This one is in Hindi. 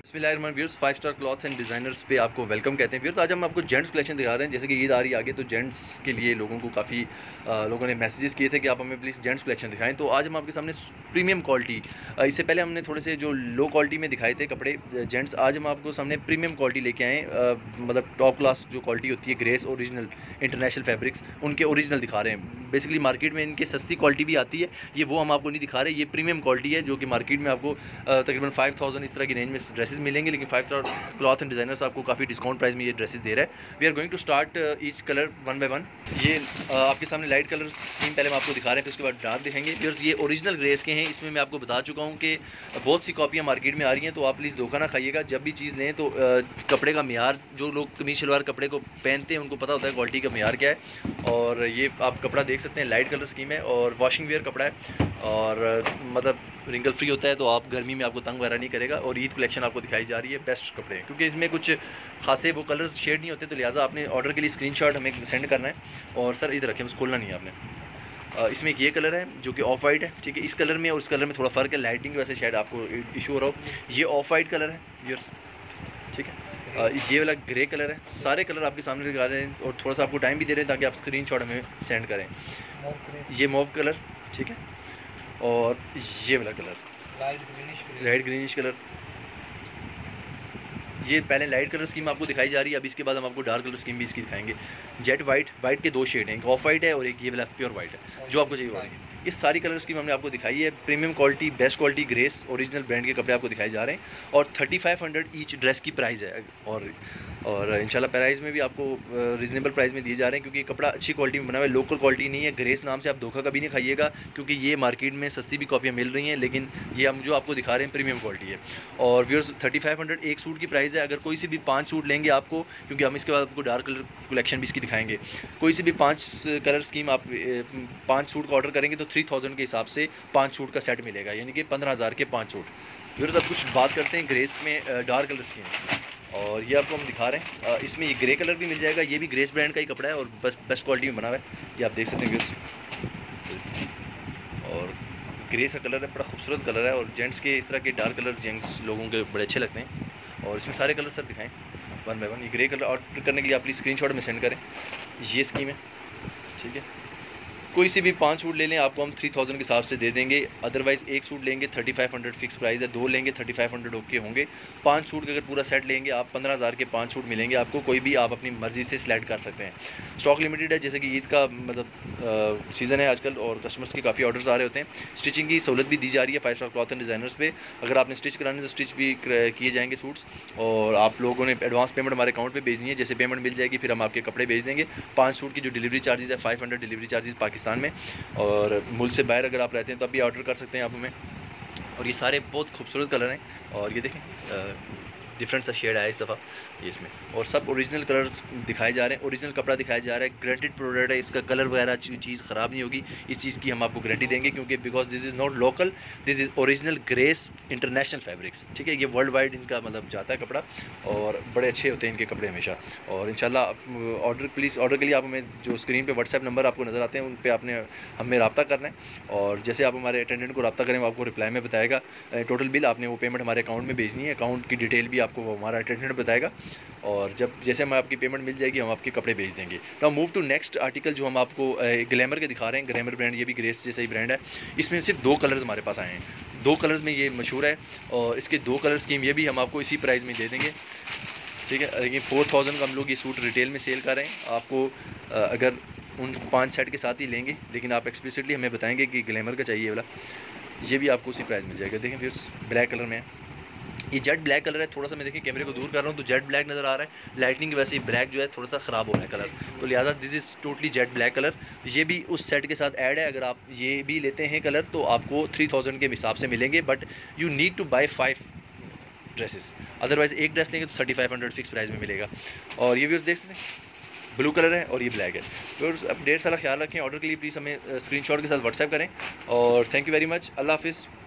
बिस्मिल्लाहिर्रहमानिर्रहीम viewers 5 star cloth and designers पे आपको वेलकम कहते हैं। व्यूअर्स आज हम आपको जेंट्स कलेक्शन दिखा रहे हैं। जैसे कि ईद आ रही है आगे, तो जेंट्स के लिए लोगों को काफ़ी लोगों ने मैसेजेस किए थे कि आप हमें प्लीज़ जेंट्स कलेक्शन दिखाएं। तो आज हम आपके सामने प्रीमियम क्वालिटी, इससे पहले हमने थोड़े से जो लो क्वालिटी में दिखाए थे कपड़े जेंट्स, आज हम आपको सामने प्रीमियम क्वालिटी लेके आए। मतलब टॉप क्लास जो क्वालिटी होती है, ग्रेस ओरिजिनल इंटरनेशनल फैब्रिक्स, उनके ओरिजिनल दिखा रहे हैं। बेसिकली मार्केट में इनके सस्ती क्वालिटी भी आती है, ये वो हम आपको नहीं दिखा रहे। ये प्रीमियम क्वालिटी है जो कि मार्केट में आपको तकरीबन 5000 इस तरह की रेंज में ड्रेसेस मिलेंगे, लेकिन 5 स्टार क्लॉथ एंड डिज़ाइनर्स आपको काफ़ी डिस्काउंट प्राइस में ये ड्रेसेस दे रहा है। We are going to start each colour one by one. ये आपके सामने लाइट कलर स्कीम पहले हम आपको दिखा रहे हैं, फिर उसके बाद डार्क दिखाएंगे। फिर ये ओरिजिनल ग्रेस के हैं। इसमें मैं आपको बता चुका हूँ कि बहुत सी कॉपियाँ मार्केट में आ रही हैं, तो आप प्लीज़ धोखा ना खाइएगा। जब भी चीज़ लें तो कपड़े का म्यार, जो लोग कमीज शलवार कपड़े को पहनते हैं उनको पता होता है क्वालिटी का म्यार क्या है। और ये आप कपड़ा देख सकते हैं, लाइट कलर स्कीम है और वॉशिंग वेयर कपड़ा है और मतलब रिंकल फ्री होता है, तो आप गर्मी में आपको तंग वगैरह नहीं करेगा। और ईद कलेक्शन आपको दिखाई जा रही है, बेस्ट कपड़े हैं क्योंकि इसमें कुछ खासे वो कलर्स शेड नहीं होते, तो लिहाजा आपने ऑर्डर के लिए स्क्रीनशॉट हमें सेंड करना है। और सर इधर रखें, बस खोलना नहीं है आपने। इसमें एक ये कलर है जो कि ऑफ वाइट है, ठीक है। इस कलर में और इस कलर में थोड़ा फ़र्क है, लाइटिंग की वजह से शायद आपको इशू हो रहा हो। ये ऑफ वाइट कलर है व्यूअर्स, ठीक है। ये वाला ग्रे कलर है। सारे कलर आपके सामने दिखा रहे हैं और थोड़ा सा आपको टाइम भी दे रहे हैं ताकि आप स्क्रीनशॉट हमें सेंड करें। ये मॉव कलर, ठीक है। और ये वाला कलर लाइट ग्रीनिश कलर। ये पहले लाइट कलर स्कीम आपको दिखाई जा रही है, अब इसके बाद हम आपको डार्क कलर स्कीम भी इसकी दिखाएंगे। जेट वाइट, वाइट के दो शेड हैं, एक ऑफ वाइट है और एक ये वाला प्योर वाइट है जो आपको चाहिए होगा। ये सारी कलर स्कीम हमने आपको दिखाई है। Premium quality, best quality, Grace original brand के कपड़े आपको दिखाए जा रहे हैं और 3500 ईच ड्रेस की प्राइस है। और इंशाल्लाह प्राइस में भी आपको रीज़नेबल प्राइस में दिए जा रहे हैं क्योंकि कपड़ा अच्छी क्वालिटी में बना हुआ है, लोकल क्वालिटी नहीं है। ग्रेस नाम से आप धोखा कभी नहीं खाइएगा क्योंकि ये मार्केट में सस्ती भी कॉपियाँ मिल रही हैं, लेकिन ये हम जो आपको दिखा रहे हैं प्रीमियम क्वालिटी है। और व्यूअर्स 3500 एक सूट की प्राइस है। अगर कोई से भी 5 सूट लेंगे आपको, क्योंकि हम इसके बाद आपको डार्क कलर कलेक्शन भी इसकी दिखाएंगे, कोई से भी 5 कलर स्कीम आप 5 सूट का ऑर्डर करेंगे तो 3000 के हिसाब से 5 सूट का सेट मिलेगा, यानी कि 15000 के 5 सूट। व्यूअर्स अब कुछ बात करते हैं ग्रेस में डार्क कलर स्कीम, और ये आपको हम दिखा रहे हैं। इसमें ये ग्रे कलर भी मिल जाएगा, ये भी ग्रेस ब्रांड का ही कपड़ा है और बेस्ट क्वालिटी में बना हुआ है, ये आप देख सकते हैं व्यूअर्स। और ग्रे सा कलर है, बड़ा खूबसूरत कलर है और जेंट्स के इस तरह के डार्क कलर जेंट्स लोगों के बड़े अच्छे लगते हैं। और इसमें सारे कलर सर दिखाएं वन बाय वन। ये ग्रे कलर ऑर्डर करने के लिए आप प्लीज़ स्क्रीनशॉट में सेंड करें। ये स्कीम है, ठीक है। कोई से भी 5 सूट ले लें आपको हम 3000 के हिसाब से दे देंगे। अदरवाइज़ एक सूट लेंगे 3500 फिक्स प्राइस है, 2 लेंगे 3500 ओके होंगे। 5 सूट का अगर पूरा सेट लेंगे आप 15000 के 5 सूट मिलेंगे आपको। कोई भी आप अपनी मर्ज़ी से सिलेक्ट कर सकते हैं। स्टॉक लिमिटेड है, जैसे कि ईद का मतलब सीज़न है आजकल और कस्टमर्स के काफ़ी ऑर्डर्स आ रहे होते हैं। स्टिचिंग की सहूलत भी दी जा रही है 5 स्टार क्लॉथ एंड डिज़ाइनर्स पे। अगर आपने स्टिच कराने तो स्टिच भी किए जाएंगे सूट्स, और आप लोगों ने एडवांस पेमेंट हमारे अकाउंट पे भेजनी है। जैसे पेमेंट मिल जाएगी फिर हम आपके कपड़े भेज देंगे। 5 सूट की जो डिलीवरी चार्जेस है 500 डिलीवरी चार्जेस पाकिस्तान में, और मुल्क से बाहर अगर आप रहते हैं तो आप भी ऑर्डर कर सकते हैं आप हमें। और ये सारे बहुत खूबसूरत कलर हैं और ये देखें डिफरेंट सा शेड आया इस दफ़ा ये इसमें, और सब ओरिजिनल कलर्स दिखाए जा रहे हैं, ओरिजिनल कपड़ा दिखाया जा रहा है। ग्रेंटेड प्रोडक्ट है, इसका कलर वगैरह चीज़ ख़राब नहीं होगी, इस चीज़ की हम आपको गारंटी देंगे क्योंकि because this is not local, this is original Grace international fabrics, ठीक है। ये वर्ल्ड वाइड इनका मतलब जाता है कपड़ा और बड़े अच्छे होते हैं इनके कपड़े हमेशा। और इंशाल्लाह ऑर्डर प्लीज़, ऑर्डर के लिए आप हमें जो स्क्रीन पे व्हाट्सएप नंबर आपको नज़र आते हैं उन पर आपने हमें रब्ता करना है, और जैसे आप हमारे अटेंडेंट को रब्ता करें वो आपको रिप्लाई में बताएगा टोटल बिल, आपने वो पेमेंट हमारे अकाउंट में भेजनी है। अकाउंट की डिटेल भी आपको वो हमारा अटेंडेंट बताएगा, और जब जैसे हमें आपकी पेमेंट मिल जाएगी हम आपके कपड़े भेज देंगे। Now move to next article जो हम आपको ग्लैमर के दिखा रहे हैं। ग्लैमर ब्रांड, ये भी ग्रेस जैसा ही ब्रांड है। इसमें सिर्फ 2 कलर्स हमारे पास आए हैं, 2 कलर्स में ये मशहूर है और इसके 2 कलर स्कीम ये भी हम आपको इसी प्राइस में दे देंगे, ठीक है। लेकिन 4000 का हम लोग ये सूट रिटेल में सेल कर रहे हैं आपको। अगर उन 5 सेट के साथ ही लेंगे, लेकिन आप एक्सप्लिसिटली हमें बताएंगे कि ग्लैमर का चाहिए वाला, ये भी आपको उसी प्राइस मिल जाएगा। देखें फिर ब्लैक कलर में है, ये जेट ब्लैक कलर है। थोड़ा सा मैं देखिए कैमरे को दूर कर रहा हूँ तो जेट ब्लैक नज़र आ रहा है, लाइटनिंग की वजह से ब्लैक जो है थोड़ा सा ख़राब हो रहा है कलर, तो लिहाजा this is totally jet black colour. ये भी उस सेट के साथ ऐड है, अगर आप ये भी लेते हैं कलर तो आपको 3000 के हिसाब से मिलेंगे, but you need to buy 5 dresses, otherwise एक ड्रेस लेंगे तो 3500 फिक्स प्राइस में मिलेगा। और ये व्यूअर्स देख सकते हैं ब्लू कलर है और ये ब्लैक है। तो अब ढेर सारा ख्याल रखें। ऑर्डर के लिए प्लीज़ हमें स्क्रीनशॉट के साथ व्हाट्सएप करें, और थैंक यू वेरी मच। अल्लाह हाफिज़।